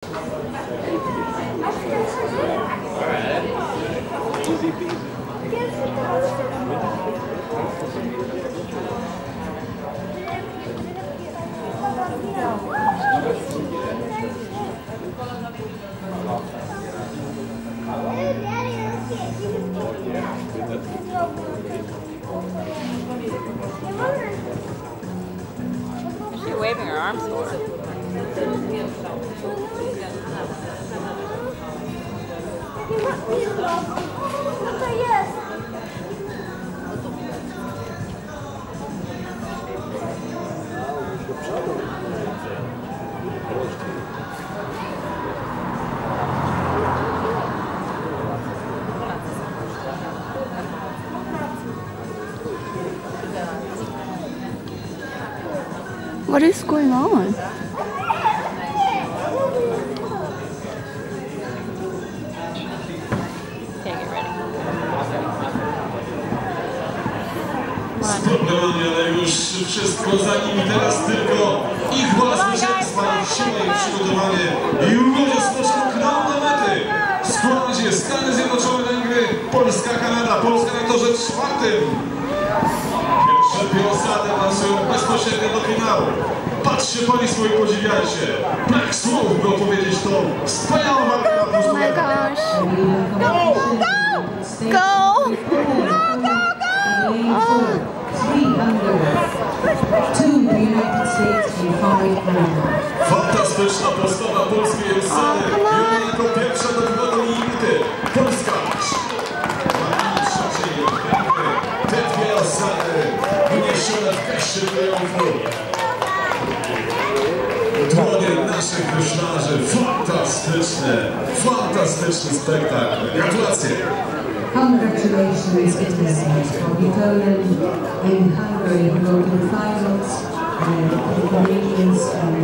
Is she waving her arms for her? What is going on? Spokojnie, ale już wszystko za nimi, teraz tylko ich własne zwycięstwa, ich siła i przygotowanie i już rozpoczną knał do mety. W składzie Stany Zjednoczone, Węgry, Polska, Kanada, Polska na torze czwartym. Pierwsze piosady awansują bezpośrednio do finału. Patrzcie Państwo i podziwiajcie. Brak słów, by opowiedzieć to wspaniałą walkę na Oh my gosh. Go! Go! Fantastyczna postawa polskiej osady. Jona jako pierwsza do wylotu limity. Polska. Te dwie osady wyniesione w kaście triumfu. Dłonie naszych wyślarzy. Fantastyczny spektakl. Gratulacje. Congratulations, it is Bobby Poland and Hungary who go to the finals, and the Canadians